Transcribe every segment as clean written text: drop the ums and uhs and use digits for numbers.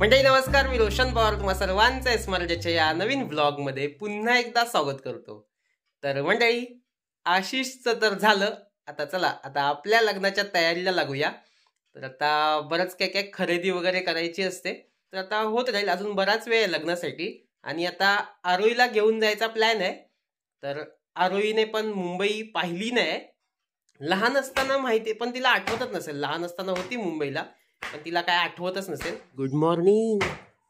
मंडळी नमस्कार, मी रोशन पवार तुम्हा सर्वांचं स्मरणाच्या या नवीन ब्लॉग मध्ये पुन्हा एकदा स्वागत करतो। तर मंडळी आशिषचं तर झालं, आता चला आता आपल्या लग्नाच्या तयारीला लागूया। तर आता बरंच काय खरेदी वगैरे करायची असते, तर आता होत राहील, अजून बराच वेळ आहे लग्नासाठी। आणि आता आरोईला घेऊन जायचा प्लॅन आहे। तर आरोईने पण मुंबई पाहिली नाही, लहान असताना माहिती, पण तिला आठवतच नसेल, लहान असताना होती मुंबईला पण तिला काय आठवतच नसेल। गुड मॉर्निंग,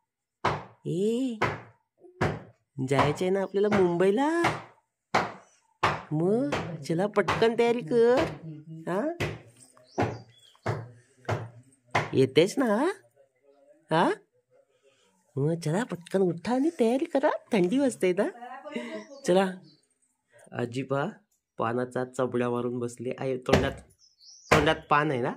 ए जायचंय ना आपल्याला मुंबईला, मग चला पटकन तयारी कर। हा येतेस ना? हा मग चला पटकन उठा आणि तयारी करा, थंडी वाजते ना। चला आजी पहा पानाचा चबड्या मारून बसले आहे, तोंडात पान आहे ना।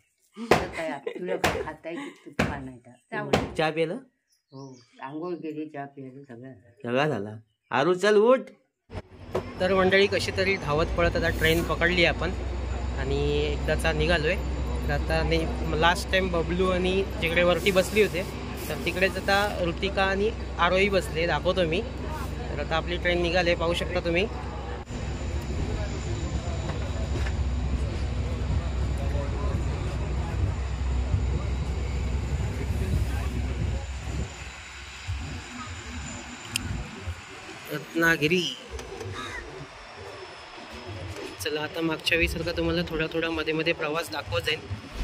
चहा प्यायला? हो, आंघोळ केली, चहा प्यायला, सगळा झाला। आरू चल उठ। तर मंडळी कशी तरी धावत पळत आता ट्रेन पकडली आपण आणि एकदाचा निघालोय। तर आता नाही, लास्ट टाइम बबलू आणि जिकडे वरती बसली होते तर तिकडेच आता ऋतिका आणि आरोही बसले, दाखवतो मी। तर आता आपली ट्रेन निघाले, पाहू शकता तुम्ही। रत्नागिरी। चला आता मागच्या वेळी सारखा तुम्हाला थोडा मध्ये मध्ये प्रवास दाखवत जाईल।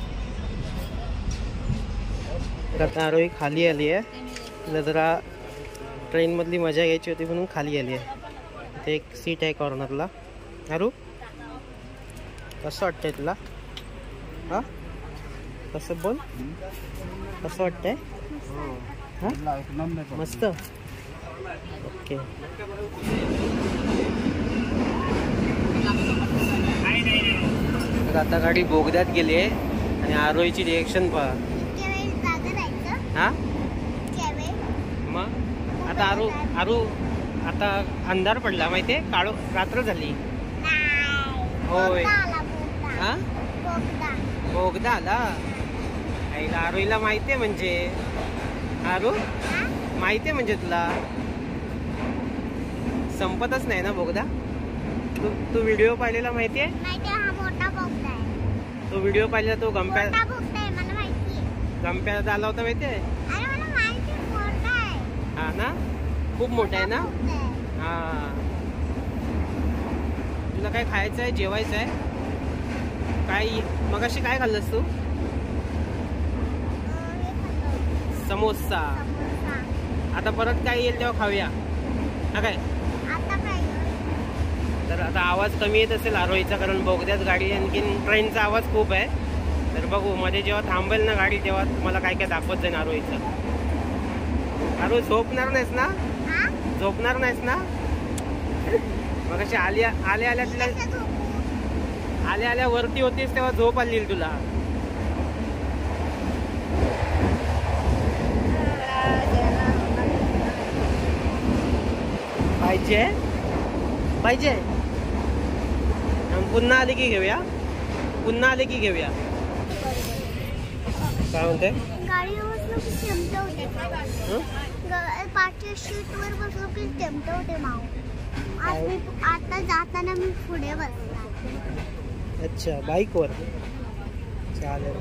आता आरोही खाली आली आहे, जरा ट्रेन मधली मजा घ्यायची होती म्हणून खाली आली आहे। ते एक सीट आहे कॉर्नरला। आरू कसं वाटतंय तुला? हा कसं बोल, कसं वाटतंय? मस्त, ओके। आता गाडी बोगद्यात गेली आहे आणि आरोहीची रिएक्शन पहा। हा मग आता आरू आता अंधार पडला माहितीये, काळो रात्र झाली। होय, हा बोगदा आला आरोहीला माहितीये, म्हणजे आरू माहितीये म्हणजे तुला संपतच नाही ना बोगदा। तू व्हिडिओ पाहिलेला माहितीये? तो व्हिडिओ पाहिलेला, तो गंप्यात आला होता माहितीये? हा ना, खूप मोठा आहे ना। हा तुला काय खायचं आहे, जेवायचं आहे काय? मगाशी काय खाल्लंस तू? समोसा। आता परत काय येईल तेव्हा खाऊया, हा काय? तर आता आवाज कमी येत असेल आरोहीचा, कारण बोगद्यात गाडी, आणखीन ट्रेनचा आवाज खूप आहे। तर बघू मध्ये जेव्हा थांबेल ना गाडी तेव्हा तुम्हाला काय काय दाखवत जाईल आरोहीचं। आरोही झोपणार नाहीस ना? झोपणार नाहीस ना? मग अशी आल्या तिला वरती होतीस तेव्हा झोप आली तुला। पाहिजे पुन्हा आले की घेऊया, पुन्हा आले की घेऊया। काय म्हणते? आता जाताना मी पुढे बसला। अच्छा, बाईक वर? चालेल।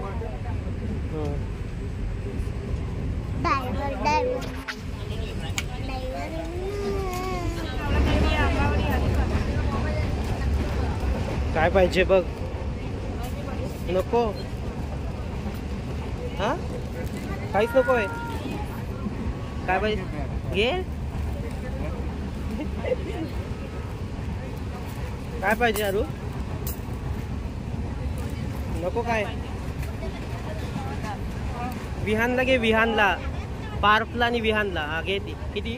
काय पाहिजे बघ? नको? हा काहीच नको आहे? काय पाहिजे घे। काय पाहिजे आरू? नको काय? विहानला घे, विहानला, पार्कला आणि विहानला। हा घे, ती किती?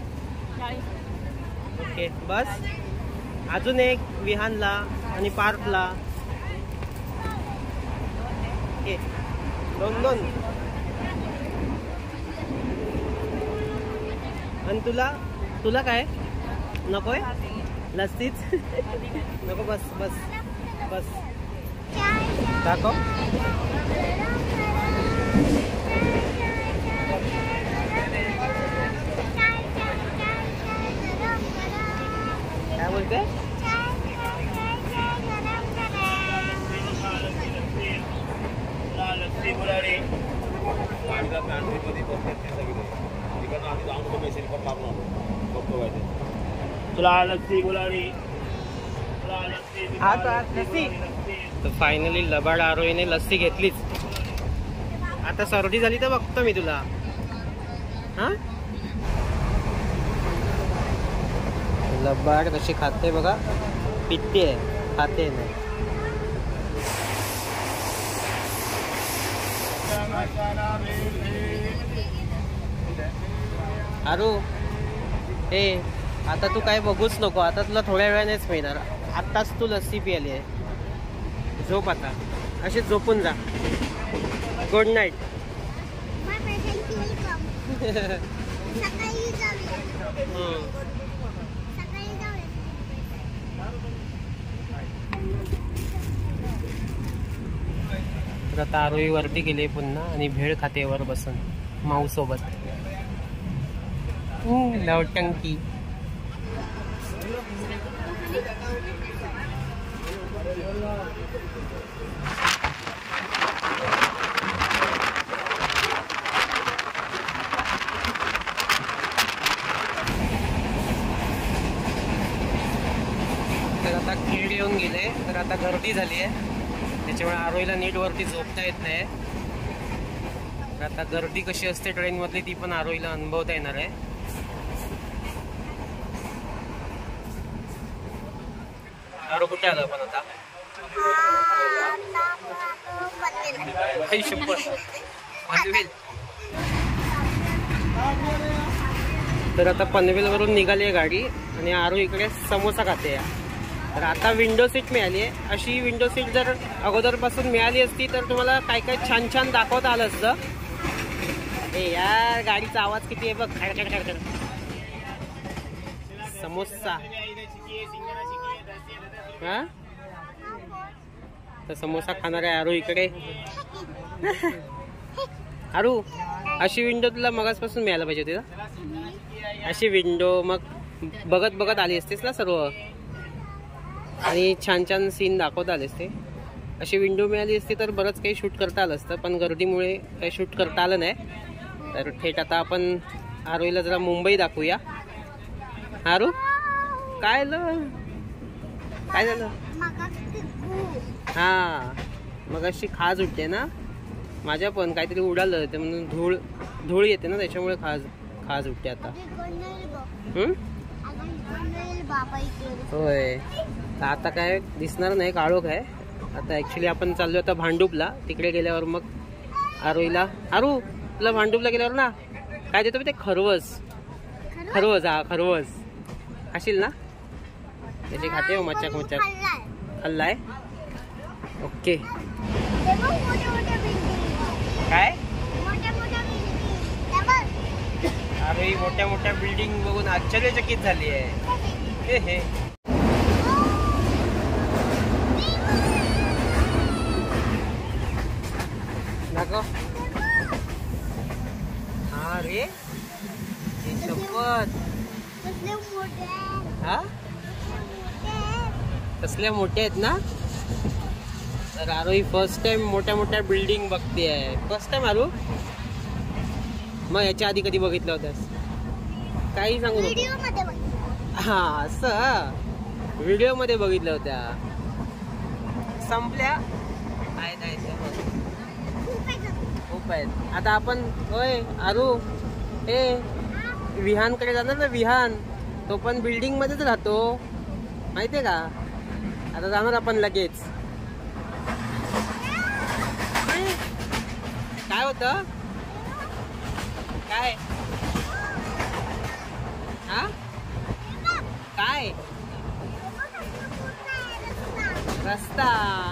ओके बस, अजून एक विहानला आणि पार्कला। ओके, दोन। आणि तुला काय नकोय? लस्सीच नको? बस दाखव। बोलते? तर फायनली लबाड आरोहीने लस्सी घेतलीच. आता सर्दी झाली तर बघतो मी तुला. हा लबाड कशी खाते बघा, पिते खाते नाही. अरू ए आता तू काय बघूच नको, आता तुला थोड्या वेळानेच मिळणार. आत्ताच तू लस्सी पियाली आहे. झोप आता, अशी झोपून जा. Good night. तर आता आरोही वरती गेले पुन्हा आणि भेळ खाते वर बसून माऊ सोबत. लवटंकी. तर आता खेळ येऊन गेले, तर आता गर्दी झाली आहे, त्याच्यामुळे आरोहीला नीट वरती झोपता येत नाही. तर आता गर्दी कशी असते ट्रेन मधली ती पण आरोहीला अनुभवता येणार आहे. आरो कुठे आलं पण आता? पनवेल. तर आता पनवेल वरून निघाली आहे गाडी आणि आरो इकडे समोसा खाते. तर आता विंडो सीट मिळाली आहे. अशी विंडो सीट जर अगोदरपासून मिळाली असती तर तुम्हाला काय काय छान छान दाखवता आलं असतं. ए यार गाडीचा आवाज किती आहे बघ, खडखड खडखड. समोसा हा, तर समोसा खाणार आहे आरू इकडे. आरू अशी विंडो तुला मगासपासून मिळायला पाहिजे होती ना. अशी विंडो मग बघत बघत आली असतेस ना सर्व, आणि छान छान सीन दाखवता आले असते. अशी विंडो मिळाली असती तर बरंच काही शूट करता आलं असतं, पण गर्दीमुळे काही शूट करता आलं नाही. तर थेट आता आपण आरोहीला जरा मुंबई दाखवूया. आरू काय झालं, काय झालं? हा मग अशी खाज उठते ना माझ्या पण, काहीतरी उडालं ते म्हणून धूळ येते ना, त्याच्यामुळे खाज उठते आता. होय आता काय दिसणार नाही, काळोख आहे आता. ऍक्च्युली आपण चाललो आता भांडूपला. तिकडे गेल्यावर मग आरोहीला, आरू तुला भांडूपला गेल्यावर ना काय देतो ते खरवस. खरवस हा खरवस खाशील ना, त्याची खाते मच्छक मच्छक. खाल्लाय ओके. काय अरे मोठ्या मोठ्या बिल्डिंग बघून आश्चर्यचकित झाली आहे. हे नको. हा रे शपथ, हा कसल्या मोठ्या आहेत ना. तर आरोही फर्स्ट टाइम मोठ्या मोठ्या बिल्डिंग बघते आहे. फर्स्ट टाइम आरू, मग याच्या आधी कधी बघितलं होतंस? काही सांगू नको. हा असं व्हिडिओ मध्ये बघितल्या होत्या, संपल्या. खूप आहेत. आता आपण होय आरू हे विहानकडे जाणार ना. विहान तो पण बिल्डिंग मध्येच राहतो माहितीये का. आता जाणार आपण लगेच. काय होतं काय? हा काय रस्ता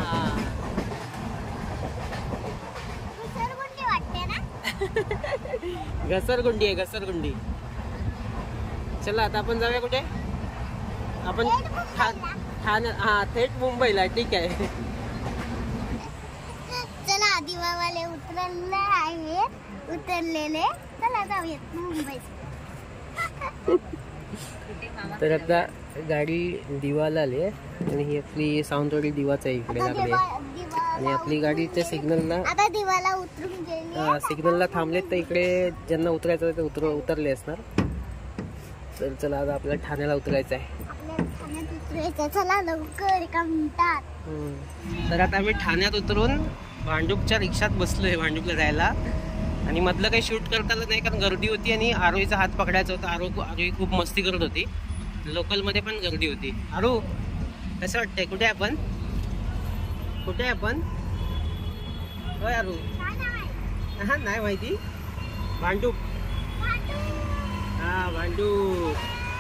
घसरगुंडी आहे घसरगुंडी. चला आता आपण जाऊया कुठे? आपण हा थेट मुंबईला. ठीक आहे चला दिवावाले उतरलेले चला जाऊयात मुंबई. तर आता गाडी दिवाला आली आहे आणि ही आपली सावंतवाडी दिवाच आहे इकडे लागले आणि आपली गाडीच्या सिग्नलला आता दिवाला उतरून गेली सिग्नलला थांबलेत तर इकडे ज्यांना उतरायचं ते उतरले असणार. तर चला आता आपल्याला ठाण्याला उतरायचं आहे. आपल्या ठाण्यात उतरायचं. चला लवकर एका मिनिटात. तर आता आम्ही ठाण्यात उतरून भांडूपच्या रिक्षात बसलोय भांडूपला जायला आणि मधलं काही शूट करता आलं नाही कारण गर्दी होती आणि आरोहीचा हात पकडायचा होता. आरोही खूप मस्ती करत होती. लोकलमध्ये पण गर्दी होती. आरो कसं वाटतंय? कुठे आपण कुठे आपण होय आरो? हा नाही माहिती. भांडूप. हा भांडूप.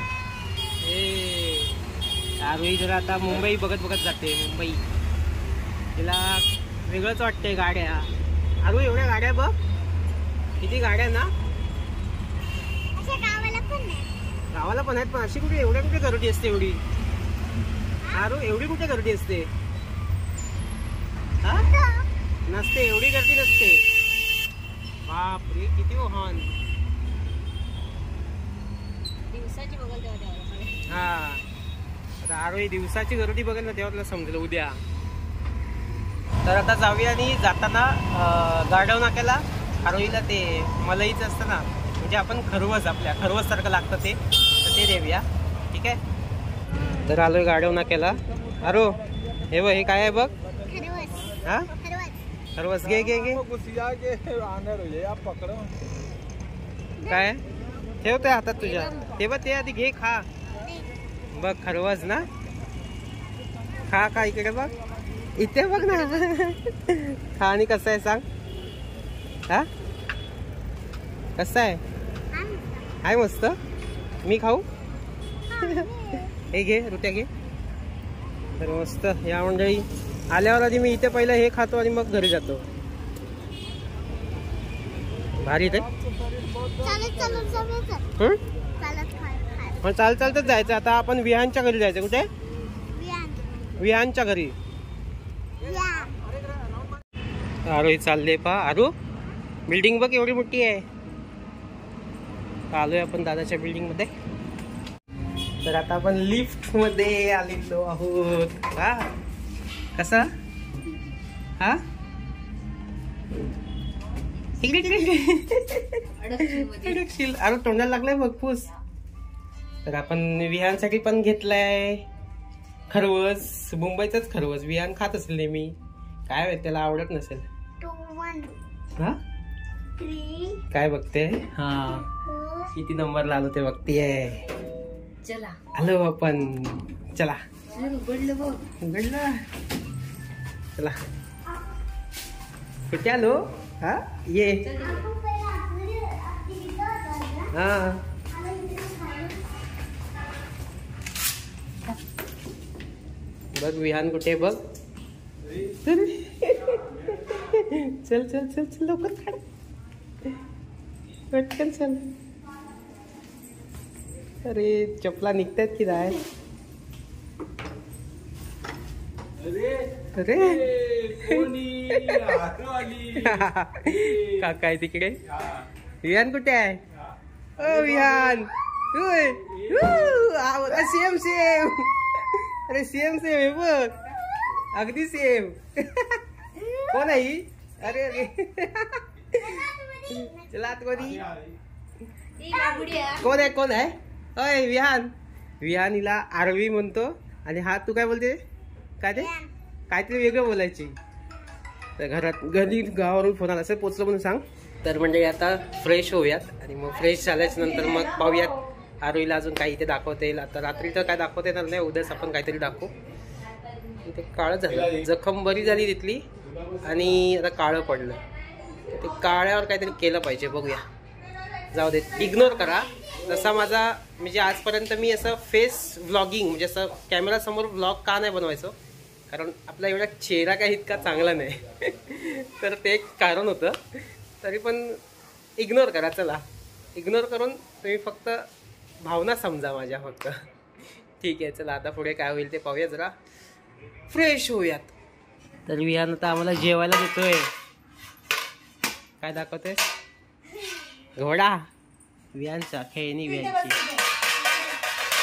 हे आरोही जरा आता मुंबई बघत बघत जाते. मुंबई तिला वेगळंच वाटतंय. गाड्या आरो एवढ्या गाड्या बघ. किती गाड्या ना. गावाला पण आहेत पण अशी कुठे एवढ्या कुठे गर्दी असते एवढी? आरो एवढी कुठे गर्दी असते? हा नसते एवढी गर्दी नसते. बापरे किती वाहन. दिवसाची बघल तेव्हा हा आता आरोही दिवसाची गर्दी बघेल ना तेव्हा तुला समजेल उद्या. तर आता जाऊया आणि जाताना गाढव नाक्याला आरोहीला ते मलईचं असतं ना म्हणजे आपण खरवस आपल्या खरवस सारखं लागतं ते तर ते देऊया. ठीक आहे. तर आलोय गाढव नाक्याला. आरो हे बघ हे काय आहे बघ. हा खरवस घे घे घे. काय ठेवते हातात तुझ्या? ते बघ ते आधी घे खा. बघ खरवस ना. खा खा इकडे बघ. इथे बघ ना. खा आणि कसं आहे सांग. हा कसं आहे? आहे मस्त. मी खाऊ? हे घे रुट्या घे. तर मस्त या मंडळी आल्यावर आधी मी इथे पहिलं हे खातो आणि मग घरी जातो. भारी ते चाल चालतच जायचं. आता आपण विहानच्या घरी जायचं. कुठे? विहानच्या घरी. आरोही चालले पा. आरो बिल्डिंग बघ एवढी मोठी आहे. आलोय आपण दादाच्या बिल्डिंग मध्ये. तर आता आपण लिफ्ट मध्ये आलेलो आहोत. हा कसा? हा अडकशील. अरे तोंडाला लागलाय बघ पूस. तर आपण विहानसाठी पण घेतलाय खरवस. मुंबईचाच खरवस. विहान खात असेल नेहमी. काय माहित त्याला आवडत नसेल. हा काय बघते? हा किती नंबरला आलो ते बघतीये. चला आलो आपण. चला उघडलं बघ. उघडलं. चला कुठे आलो? हा ये. हा बघ विहान कुठे बघ. चल चल चल चल लवकर काढ. पटकन चल. अरे चपला निघतात की नाही? अरे काका आहे तिकडे. विहान कुठे आहे? ओ विहान. Same same. अरे सेम सेम आहे बघ. अगदी सेम. कोण आहे ही? अरे अरे चला आतमध्ये. कोण आहे कोण आहे? अय विहान. विहान हिला आरवी म्हणतो आणि हा तू काय बोलते? काय ते काहीतरी वेगळं बोलायची. तर घरात घरी गावावरून फोन आला असेल पोचलो म्हणून सांग. तर म्हणजे आता फ्रेश होऊयात आणि मग फ्रेश झाल्याच्या नंतर मग पाहूयात आरोहीला अजून काही इथे दाखवता येईल. आता रात्री तर काय दाखवता येणार नाही. उद्याच आपण काहीतरी दाखवू. इथे काळं झालं. जखम बरी झाली तिथली आणि आता काळं पडलं. ते काळ्यावर काहीतरी केलं पाहिजे. बघूया. जाऊ दे इग्नोर करा. जसा माझा म्हणजे आजपर्यंत मी असं फेस व्लॉगिंग म्हणजे असं कॅमेरासमोर व्लॉग का नाही बनवायचो कारण आपला एवढा चेहरा काही इतका चांगला नाही. तर ते एक कारण होतं. तरी पण इग्नोर करा. चला इग्नोर करून तुम्ही फक्त भावना समजा माझ्या फक्त. ठीक आहे चला आता पुढे काय होईल ते पाहूया. जरा फ्रेश होऊयात. तर विहान आता आम्हाला जेवायला देतोय. काय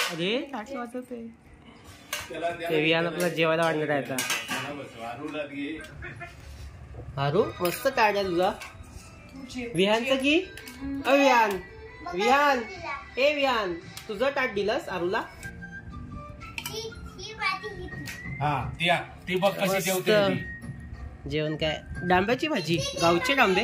अरे ताट वाजवते. विहान आपला जेवायला वाढणार आहे आता. हारू मस्त ताट आहे तुझा. विहानचं की विहान विहान ए विहान तुझं ताट दिलंस आरूला. जेवण काय डांब्याची भाजी गावचे डांबे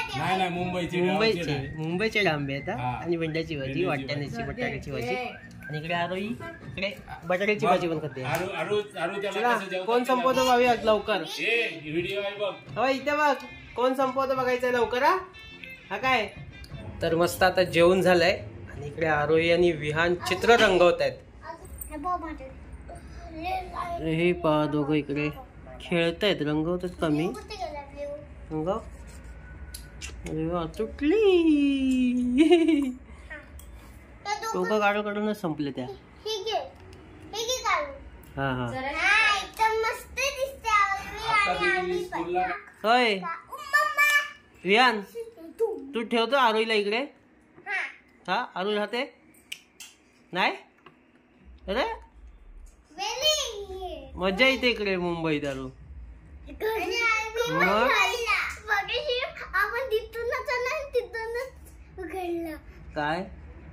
मुंबईचे डांबे आता आणि भेंड्याची भाजी वाटाण्याची बटाट्याची भाजी आणि इकडे आरोही इकडे बटाट्याची भाजी पण करते. कोण संपवतो भाऊया लवकर. हो इथे बघ कोण संपवतो बघायचंय लवकर. हा काय तर मस्त आता जेवण झालंय आणि इकडे आरोही आणि विहान चित्र रंगवत आहेत. हे पहा दोघं इकडे खेळतायत रंगवतात कमी रंगव. तुटली दोघं काढू काढूनच संपले त्या. हा हा होय विहान तू ठेवतो आरोहीला इकडे. हा आरोही राहते नाही. अरे मजा येते इकडे मुंबईत आरू. काय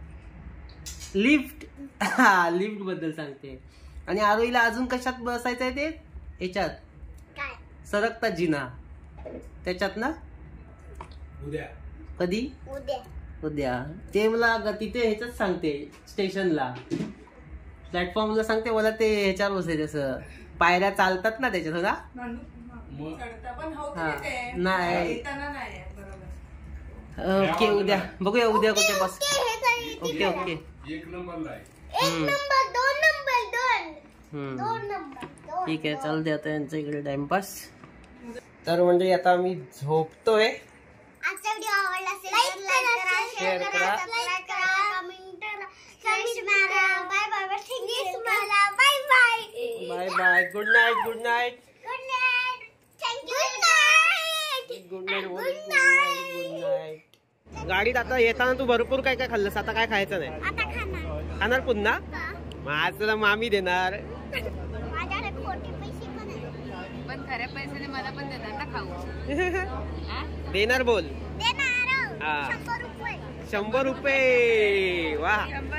लिफ्ट हा लिफ्ट बद्दल सांगते. आणि आरोहीला अजून कशात बसायचं आहे ते याच्यात सरकता जिना त्याच्यात ना. उद्या कधी उद्या ते मला तिथे ह्याच्यात सांगते स्टेशनला प्लॅटफॉर्मला सांगते मला ते ह्याच्यावर बसायचं असं पायऱ्या चालतात ना त्याच्यात ना. नाही ओके उद्या बघूया उद्या कुठे बस. ओके ओके ठीक आहे चालते आता यांच्या इकडे टाइमपास. तर म्हणजे आता आम्ही झोपतोय. आजचा व्हिडिओ आवडला असेल तर लाईक करा, शेअर करा, सबस्क्राइब करा, कमेंट करा, कमेंट मारा. Bye bye bye bye bye bye good night good night good night. Thank you good night good night good night. गाडीत आता येताना तू भरपूर काय काय खाल्लंस आता काय खायचं नाही. आता खाणार पुन्हा मग आज तुला मामी देणार. माझ्याकडे खोटे पैसे पण आहेत पण खऱ्या पैशाने मला पण देणार ना खाऊ. देणार बोल देणार हा 100 रुपये 100 रुपये वा